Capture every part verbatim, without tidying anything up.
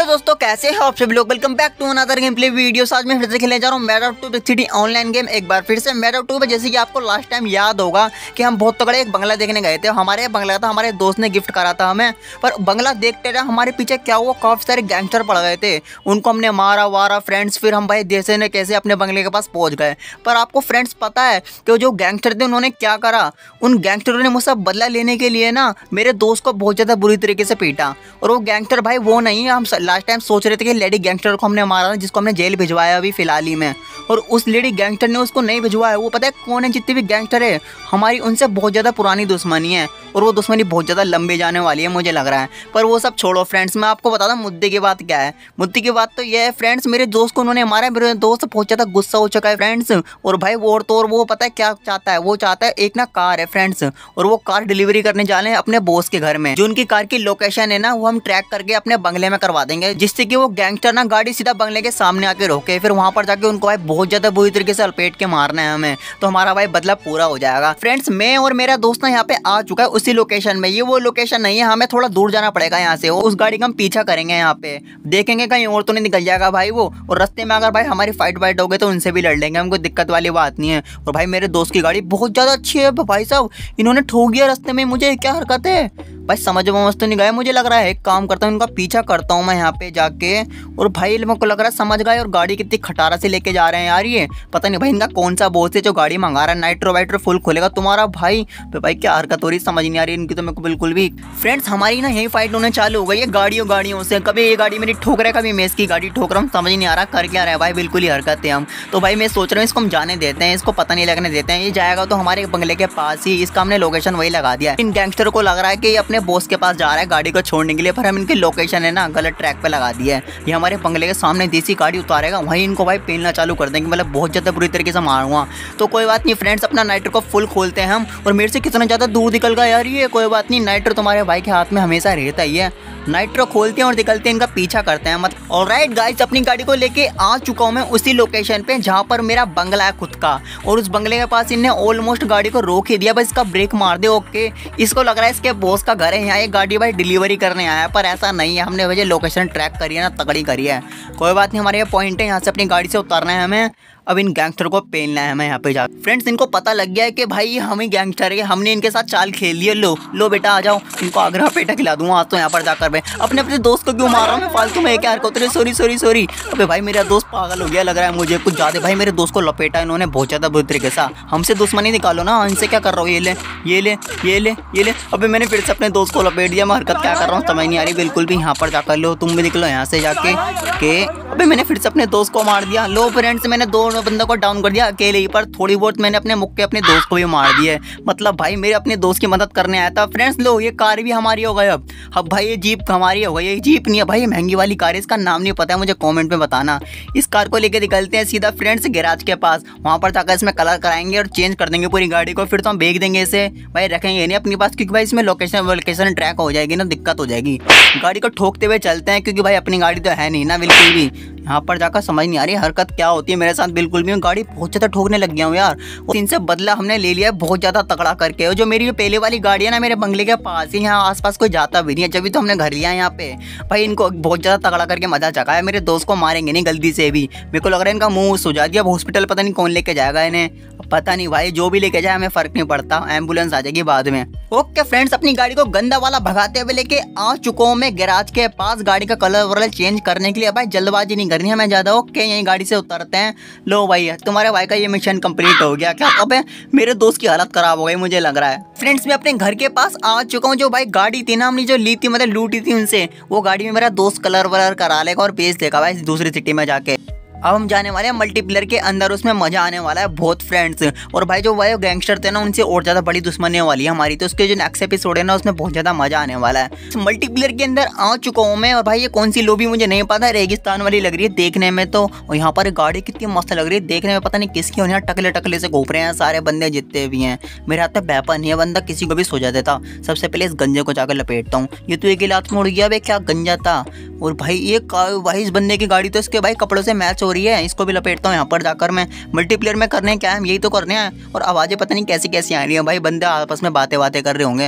दोस्तों, कैसे हैं आप सभी लोग। Welcome back to another game play video. आज मैं फिर से खेलने जा रहा हूँ madder two big city online game. एक बार फिर से मैडर टू पे, जैसे कि आपको लास्ट टाइम याद होगा कि हम बहुत तगड़े एक बंगला देखने गए थे। हमारे बंगला था, हमारे दोस्त ने गिफ्ट करा था हमें, पर बंगला देखते रहे हमारे पीछे क्या हुआ, काफी सारे गैंगस्टर पड़ गए थे। उनको हमने मारा वारा फ्रेंड्स, फिर हम भाई जैसे न कैसे अपने बंगले के पास पहुंच गए। पर आपको फ्रेंड्स पता है कि जो गैंगस्टर थे उन्होंने क्या करा। उन गैंगस्टरों ने मुझसे बदला लेने के लिए ना मेरे दोस्त को बहुत ज़्यादा बुरी तरीके से पीटा। और वो गैंगस्टर भाई वो नहीं है, हम लास्ट टाइम सोच रहे थे कि लेडी गैंगस्टर को हमने मारा, जिसको हमने जेल भिजवाया अभी फिलहाल ही में, और उस लेडी गैंगस्टर ने उसको नहीं भिजवाया। वो पता है कौन है? जितने भी गैंगस्टर है हमारी उनसे बहुत ज़्यादा पुरानी दुश्मनी है, और वो दुश्मनी बहुत ज़्यादा लंबे जाने वाली है मुझे लग रहा है। पर वो सब छोड़ो फ्रेंड्स, मैं आपको बता दूं मुद्दे की बात क्या है। मुद्दे की बात तो ये है फ्रेंड्स, मेरे दोस्त को उन्होंने मारा, मेरे दोस्त बहुत ज़्यादा गुस्सा हो चुका है फ्रेंड्स। और भाई वो और तो और वो पता है क्या चाहता है, वो चाहता है एक ना कार है फ्रेंड्स, और वो कार डिलीवरी करने जा रहे हैं अपने बॉस के घर में। जो उनकी कार की लोकेशन है ना वो हम ट्रैक करके अपने बंगले में करवा देंगे, जिससे कि वो गैंगस्टर ना गाड़ी सीधा बंगले के सामने आके रोके, फिर वहां पर जाके उनको भाई बहुत ज्यादा बुरी तरीके से लपेट के मारना है हमें, तो हमारा भाई बदला पूरा हो जाएगा। फ्रेंड्स मैं और मेरा दोस्त ना यहाँ पे आ चुका है उसी लोकेशन में। ये वो लोकेशन नहीं है, हमें थोड़ा दूर जाना पड़ेगा यहाँ से। उस गाड़ी का हम पीछा करेंगे, यहाँ पे देखेंगे कहीं और तो नहीं निकल जाएगा भाई वो। और रास्ते में अगर भाई हमारी फाइट वाइट हो गई तो उनसे भी लड़ लेंगे, हमको दिक्कत वाली बात नहीं है। और भाई मेरे दोस्त की गाड़ी बहुत ज्यादा अच्छी है भाई साहब, इन्होंने ठोक दिया रास्ते में मुझे। क्या हरकत है भाई, समझ में मस्त नहीं गया मुझे लग रहा है। एक काम करता हूँ, इनका पीछा करता हूँ मैं यहाँ पे जाके। और भाई मेरे को लग रहा है समझ गए, और गाड़ी कितनी खटारा से लेके जा रहे हैं यार। ये पता नहीं भाई इनका कौन सा बॉस है जो गाड़ी मंगा रहा है। नाइट्रो वाइट्रो फुल खोलेगा तुम्हारा भाई। तो भाई क्या हरकत हो रही समझ नहीं आ रही इनकी तो मेरे को बिल्कुल भी। फ्रेंड्स हमारी ना यही फाइट होने चालू हो गई है गाड़ियों गाड़ियों से। कभी ये गाड़ी मेरी ठोक रहा है, कभी मैं इसकी गाड़ी ठोक रहा हूँ, समझ नहीं आ रहा कर क्या रहा है भाई। बिल्कुल ही हरकत है हम तो। भाई मैं सोच रहा हूँ इसको हम जाने देते हैं, इसको पता नहीं लगने देते हैं। ये जाएगा तो हमारे बंगले के पास ही, इसका हमने लोकेशन वही लगा दिया। इन गैंगस्टर को लग रहा है कि ये अपने बॉस के पास जा रहा है गाड़ी को छोड़ने के लिए, पर हम इनकी लोकेशन है ना गलत ट्रैक पे लगा दिया है। ये हमारे बंगले के सामने देसी गाड़ी उतारेगा, वहीं इनको भाई पेलना चालू कर देंगे, मतलब बहुत ज़्यादा बुरी तरीके से मारूंगा। तो कोई बात नहीं फ्रेंड्स, अपना नाइट्रो को फुल खोलते हैं हम। और मेरे से कितना ज़्यादा दूर निकल गया यार ये। कोई बात नहीं, नाइट्रो तुम्हारे भाई के हाथ में हमेशा रहता ही है। नाइट्रो खोलते हैं और निकलते हैं, इनका पीछा करते हैं। मतलब ऑलराइट गाइस, अपनी गाड़ी को लेके आ चुका हूँ मैं उसी लोकेशन पे जहाँ पर मेरा बंगला है खुद का। और उस बंगले के पास इनने ऑलमोस्ट गाड़ी को रोक ही दिया, बस इसका ब्रेक मार दे। ओके, इसको लग रहा है इसके बॉस का घर है, यहाँ एक गाड़ी भाई डिलीवरी करने आया है, पर ऐसा नहीं है। हमने वजह लोकेशन ट्रैक करी है ना, तगड़ी करी है। कोई बात नहीं, हमारे ये पॉइंट है, यहाँ से अपनी गाड़ी से उतारना है हमें। अब इन गैंगस्टर को पेलना है हमें यहाँ पे जाकर। फ्रेंड्स इनको पता लग गया है कि भाई हम ही गैंगस्टर है, हमने इनके साथ चाल खेल ली है। लो लो बेटा आ जाओ, इनको आगरा पेटा खिला दूंगा आज तो यहाँ पर जाकर। मैं अपने अपने दोस्त को क्यों मार रहा हूँ फालतू में, क्या हरकत है। Sorry sorry sorry. अबे भाई मेरा दोस्त पागल हो गया लग रहा है मुझे कुछ ज़्यादा। भाई मेरे दोस्त को लपेटा इन्होंने बहुत ज़्यादा बुरी तरीके से। हमसे दुश्मनी निकालो ना, इनसे क्या कर रहा हूँ। ये ले ये ले ये ले ये ले। अबे मैंने फिर से अपने दोस्त को लपेट दिया। मैं हरकत क्या कर रहा हूँ समझ नहीं आ रही बिल्कुल भी। यहाँ पर जाकर लो, तुम भी निकलो यहाँ से जाके के। अबे मैंने फिर से अपने दोस्त को मार दिया। लो फ्रेंड्स मैंने दो बंदों को डाउन कर दिया अकेले ही, पर थोड़ी बहुत मैंने अपने मुक्के अपने दोस्त को भी मार दिया। मतलब भाई मेरे अपने दोस्त की मदद करने आया था। फ्रेंड्स लो ये कार भी हमारी हो गई अब। अब भाई ये जीप हमारी हो गई। ये जीप नहीं है भाई, महंगी वाली कार है, इसका नाम नहीं पता है मुझे, कमेंट में बताना। इस कार को लेके निकलते हैं सीधा फ्रेंड्स गैराज के पास। वहाँ पर जाकर इसमें कलर कराएंगे और चेंज कर देंगे पूरी गाड़ी को। फिर तो हम बेच देंगे इसे भाई, रखेंगे नहीं अपने पास, क्योंकि भाई इसमें लोकेशन लोकेशन ट्रैक हो जाएगी ना, दिक्कत हो जाएगी। गाड़ी को ठोकते हुए चलते हैं, क्योंकि भाई अपनी गाड़ी तो है नहीं ना बिल्कुल भी। यहाँ पर जाकर समझ नहीं आ रही हरकत क्या होती है मेरे साथ बिल्कुल भी। गाड़ी बहुत ज़्यादा ठोकने लग गया हूँ यार। और इनसे बदला हमने ले लिया है बहुत ज़्यादा तगड़ा करके। और जो मेरी पहले वाली गाड़ी है ना मेरे बंगले के पास ही, यहाँ आसपास कोई जाता भी नहीं है, जब भी तो हमने घर लिया है यहाँ पे। भाई इनको बहुत ज़्यादा तगड़ा करके मजा चखा है। मेरे दोस्त को मारेंगे नहीं गलती से भी, मेरे को लग रहा है इनका मुँह सुझा दिया। हॉस्पिटल पता नहीं कौन लेके जाएगा इन्हें, पता नहीं भाई। जो भी लेके जाए हमें फर्क नहीं पड़ता, एम्बुलेंस आ जाएगी बाद में। ओके फ्रेंड्स, अपनी गाड़ी को गंदा वाला भगाते हुए लेके आ चुका हूँ मैं गैराज के पास, गाड़ी का कलर वलर चेंज करने के लिए। भाई जल्दबाजी नहीं करनी है हमें ज़्यादा। ओके यहीं गाड़ी से उतरते हैं। लो भाई तुम्हारे भाई का ये मिशन कंप्लीट हो गया। क्या अब मेरे दोस्त की हालत खराब हो गई मुझे लग रहा है। फ्रेंड्स मैं अपने घर के पास आ चुका हूँ। जो भाई गाड़ी थी ना हमने जो ली थी, मतलब लूटी थी उनसे, वो गाड़ी में मेरा दोस्त कलर वलर करा लेगा और बेच देगा भाई दूसरी सिटी में जाके। अब हम जाने वाले हैं मल्टीप्लेयर के अंदर, उसमें मजा आने वाला है बहुत फ्रेंड्स। और भाई जो भाई गैंगस्टर थे ना उनसे और ज्यादा बड़ी दुश्मनी वाली है हमारी, तो उसके जो नेक्स्ट एपिसोड है ना उसमें बहुत ज्यादा मजा आने वाला है। मल्टीप्लेयर के अंदर आ चुका हूँ मैं। और भाई ये कौन सी लॉबी मुझे नहीं पता, रेगिस्तान वाली लग रही है देखने में तो। और यहाँ पर गाड़ी कितनी मस्त लग रही है देखने में, पता नहीं किसकी हो, टकले टकले से घूम रहे हैं सारे बंदे जितने भी हैं। मेरे हाथ में वेपन है, बंदा किसी को भी सो जाता था। सबसे पहले इस गंजे को जाकर लपेटता हूँ। ये तो एक गिलास में उड़ गया भाई, क्या गंजा था। और भाई ये भाई इस बंदे की गाड़ी तो इसके भाई कपड़ों से मैच हो रही है, इसको भी लपेटता हूँ यहाँ पर जाकर मैं। मल्टीप्लेयर में करने क्या है, यही तो करने हैं। और आवाज़ें पता नहीं कैसी कैसी आ रही हैं भाई, बंदे आपस में बातें बातें कर रहे होंगे।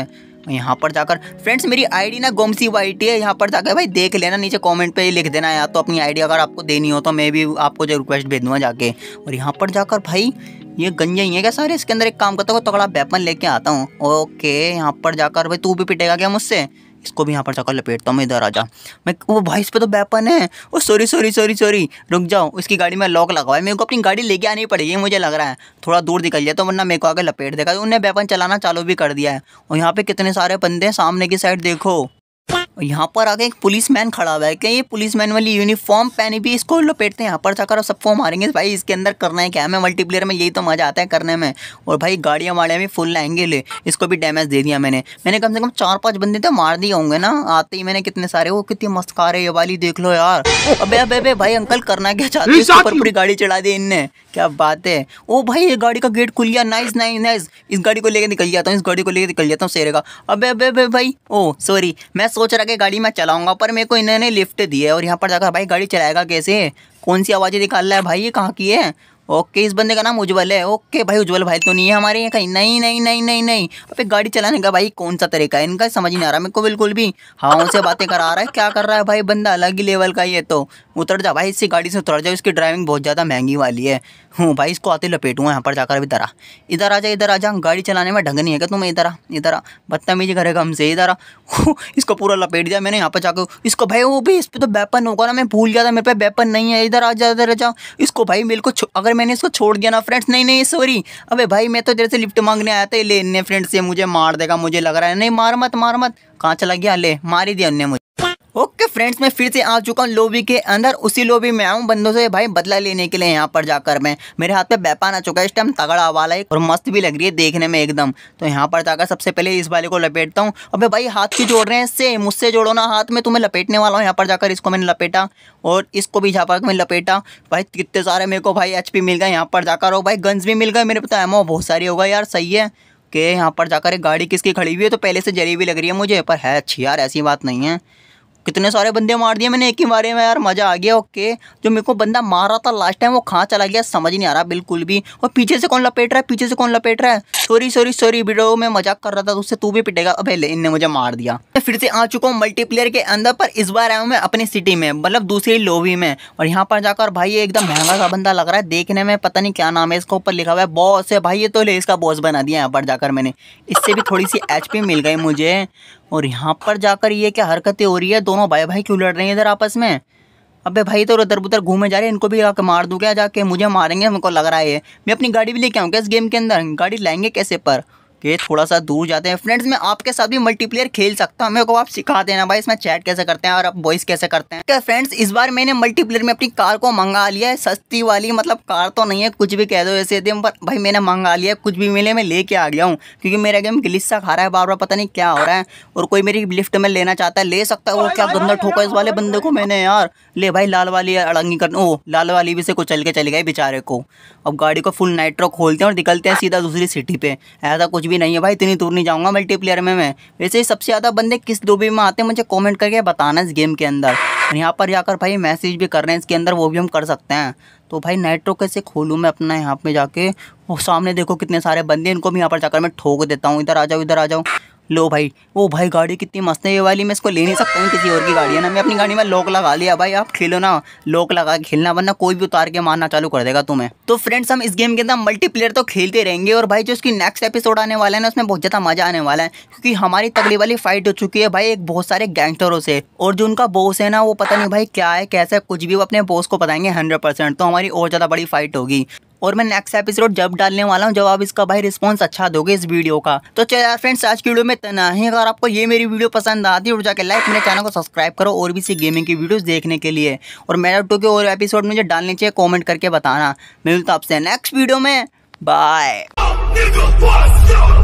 यहाँ पर जाकर फ्रेंड्स मेरी आईडी ना गोमसी वाइट है, यहाँ पर जाकर भाई देख लेना, नीचे कमेंट पे लिख देना या तो अपनी आईडी अगर आपको देनी हो तो मैं भी आपको जो रिक्वेस्ट भेज दूंगा जाके। और यहाँ पर जाकर भाई ये गंजे ही है क्या सारे, इसके अंदर एक काम करता हूँ तगड़ा वेपन लेके आता हूँ। ओके यहाँ पर जाकर भाई तू भी पिटेगा क्या मुझसे, इसको भी यहाँ पर जाकर लपेटता हूँ मैं, इधर आ जा। मैं वो भाई इस पे तो वेपन है, oh sorry sorry sorry sorry रुक जाओ, इसकी गाड़ी में लॉक लगा है, मेरे को अपनी गाड़ी लेके आनी पड़ेगी मुझे लग रहा है, थोड़ा दूर निकल जाए तो वरना मेरे को आगे लपेट देगा। उन्हें वेपन चलाना चालू भी कर दिया है। और यहाँ पे कितने सारे बंदे हैं सामने की साइड देखो, यहाँ पर आगे एक पुलिसमैन खड़ा हुआ है, क्या ये पुलिसमैन वाली यूनिफॉर्म पहनी भी, इसको लपेटते हैं यहाँ पर जाकर सबको मारेंगे भाई। इसके अंदर करना है क्या है, मैं मल्टीप्लेयर में यही तो मजा आता है करने में। और भाई गाड़ियाँ वाड़ियाँ भी फुल लाएंगे, ले इसको भी डैमेज दे दिया मैंने मैंने कम से कम चार पांच बंदे तो मार दिए होंगे ना आते ही मैंने, कितने सारे। वो कितनी मस्त कार है ये वाली, देख लो यार। अबे अबे अबे भाई अंकल करना क्या चाहते हैं, इसके ऊपर पूरी गाड़ी चढ़ा दी इनने, क्या बात है। ओ भाई ये गाड़ी का गेट खुल गया, नाइस नाइस नाइस, इस गाड़ी को लेके निकल जाता हूँ, इस गाड़ी को लेके निकल जाता हूँ शेरे का। अबे अबे अबे भाई ओ सॉरी, मैं सोच रहा कि गाड़ी में चलाऊंगा पर मेरे को इन्होंने लिफ्ट दी है। और यहाँ पर जाकर भाई गाड़ी चलाएगा कैसे, कौन सी आवाज़ें निकाल रहा है भाई, ये कहाँ की है। ओके इस बंदे का नाम उज्जवल है। ओके भाई उज्जवल भाई तो नहीं है हमारे यहाँ कहीं, नहीं नहीं नहीं नहीं नहीं। अबे गाड़ी चलाने का भाई कौन सा तरीका है इनका, समझ नहीं आ रहा मेरे को बिल्कुल भी। हाँ से बातें करा रहा है, क्या कर रहा है भाई बंदा, अलग ही लेवल का ये तो। उतर जा भाई, इससे गाड़ी से उतर जाओ, इसकी ड्राइविंग बहुत ज़्यादा महंगी वाली है। हूँ भाई इसको आते लपेटूंगा यहाँ पर जाकर। इधर आ इधर आ जा इधर आ जा, गाड़ी चलाने में ढंग नहीं है क्या तुम्हें, इधर आ इधर आ, बदतमीजी करेगा हमसे, इधर आ। इसको पूरा लपेट दिया मैंने यहाँ पर जाकर इसको भाई। वो भी इस पर तो वेपन होगा ना, मैं भूल गया था मेरे पे वेपन नहीं है। इधर आ जा इधर आ जा, इसको भाई मेरे को अगर मैंने इसको छोड़ दिया ना फ्रेंड्स, नहीं नहीं सॉरी, अबे भाई मैं तो तेरे से लिफ्ट मांगने आया था, ले इनने फ्रेंड्स से मुझे मार देगा मुझे लग रहा है। नहीं मार मत मार मत, कहाँ चला गया, ले मार ही दिया उनने मुझे। ओके फ्रेंड्स मैं फिर से आ चुका हूँ लॉबी के अंदर, उसी लॉबी में आऊँ बंदों से भाई बदला लेने के लिए। यहाँ पर जाकर मैं मेरे हाथ पे वेपन आ चुका है इस टाइम, तगड़ा वाला है और मस्त भी लग रही है देखने में एकदम। तो यहाँ पर जाकर सबसे पहले इस वाले को लपेटता हूँ। अबे भाई हाथ क्यों जोड़ रहे हैं इससे, मुझसे जोड़ो ना हाथ में, तुम्हें लपेटने वाला हूँ। यहाँ पर जाकर इसको मैंने लपेटा और इसको भी यहाँ पर मैं लपेटा। भाई कितने सारे मेरे को भाई एच पी मिल गए यहाँ पर जाकर। और भाई गन्स भी मिल गए मेरे पता एमओ बहुत सारी होगा यार, सही है कि यहाँ पर जाकर एक गाड़ी किसकी खड़ी हुई है तो पहले से जली हुई लग रही है मुझे, पर है अच्छी यार, ऐसी बात नहीं है। कितने सारे बंदे मार दिए मैंने एक ही बारे में यार, मज़ा आ गया। ओके जो मेरे को बंदा मार रहा था लास्ट टाइम वो कहाँ चला गया समझ नहीं आ रहा बिल्कुल भी। और पीछे से कौन लपेट रहा है, पीछे से कौन लपेट रहा है, सॉरी सॉरी सॉरी वीडियो में मजाक कर रहा था, उससे तू भी पिटेगा। अबे इनने मुझे मार दिया। मैं फिर से आ चुका हूँ मल्टीप्लेयर के अंदर, पर इस बार आया हूँ मैं अपनी सिटी में, मतलब दूसरी लॉबी में। और यहाँ पर जाकर भाई ये एकदम महंगा सा बंदा लग रहा है देखने में, पता नहीं क्या नाम है, इसके ऊपर लिखा हुआ है बॉस है भाई, ये तो ले इसका बॉस बना दिया यहाँ पर जाकर मैंने। इससे भी थोड़ी सी एच पी मिल गई मुझे। और यहाँ पर जाकर ये क्या हरकतें हो रही है, दोनों भाई भाई क्यों लड़ रहे हैं इधर आपस में। अबे भाई तो उधर उधर घूमे जा रहे हैं, इनको भी आके मार दूँ क्या जाके, मुझे मारेंगे मेरे को लग रहा है। मैं अपनी गाड़ी भी लेके आऊँ क्या इस गेम के अंदर, गाड़ी लाएंगे कैसे पर कि थोड़ा सा दूर जाते हैं। फ्रेंड्स मैं आपके साथ भी मल्टीप्लेयर खेल सकता हूँ, मेरे को आप सिखा देना भाई इसमें चैट कैसे करते हैं और आप वॉइस कैसे करते हैं। क्या फ्रेंड्स इस बार मैंने मल्टीप्लेयर में अपनी कार को मंगा लिया है, सस्ती वाली, मतलब कार तो नहीं है कुछ भी कह दो ऐसे दिन, पर भाई मैंने मंगा लिया है, कुछ भी मिले मैं लेके आ गया हूँ क्योंकि मेरा गेम ग्लिच सा खा रहा है बार बार, पता नहीं क्या हो रहा है। और कोई मेरी लिफ्ट में लेना चाहता है ले सकता है। वो क्या गंदा ठोका इस वाले बंदे को मैंने यार, ले भाई लाल वाली अड़ंगी कर, ओ लाल वाली भी से कुछ चल के चले गए बेचारे को। अब गाड़ी को फुल नाइट्रो खोलते हैं और निकलते हैं सीधा दूसरी सिटी पे। ऐसा कुछ भी नहीं है भाई, इतनी दूर नहीं जाऊंगा मल्टीप्लेयर में मैं। वैसे ही सबसे ज़्यादा बंदे किस लॉबी में आते हैं मुझे कमेंट करके बताना इस गेम के अंदर। और यहाँ पर जाकर भाई मैसेज भी कर रहे हैं इसके अंदर, वो भी हम कर सकते हैं। तो भाई नाइट्रो कैसे खोलूँ मैं अपना यहाँ पे जाके, वो सामने देखो कितने सारे बंदे, इनको भी यहाँ पर जाकर मैं ठोक देता हूँ। इधर आ जाओ इधर आ जाओ, लो भाई। ओ भाई गाड़ी कितनी मस्त है ये वाली, मैं इसको ले नहीं सकता हूँ किसी और की गाड़ी है ना, मैं अपनी गाड़ी में लॉक लगा लिया। भाई आप खेलो ना लॉक लगा के खेलना, वरना कोई भी उतार के मारना चालू कर देगा तुम्हें। तो फ्रेंड्स हम इस गेम के अंदर मल्टीप्लेयर तो खेलते रहेंगे। और भाई जो इसकी नेक्स्ट एपिसोड आने वाला है ना उसमें बहुत ज़्यादा मजा आने वाला है, क्योंकि हमारी तगड़ी वाली फाइट हो चुकी है भाई एक बहुत सारे गैंगस्टरों से। और जो उनका बॉस है ना वो पता नहीं भाई क्या है कैसे, कुछ भी वो अपने बॉस को बताएंगे हंड्रेड परसेंट, तो हमारी और ज़्यादा बड़ी फाइट होगी। और मैं नेक्स्ट एपिसोड जब डालने वाला हूँ जब आप इसका भाई रिस्पांस अच्छा दोगे इस वीडियो का। तो चलो यार फ्रेंड्स आज की वीडियो में इतना ही। अगर आपको ये मेरी वीडियो पसंद आती है तो जाकर लाइक, मेरे चैनल को सब्सक्राइब करो और भी सी गेमिंग की वीडियोस देखने के लिए। और मेरा टू के और एपिसोड मुझे डालने चाहिए कमेंट करके बताना। मिलता आपसे नेक्स्ट वीडियो में, बाय।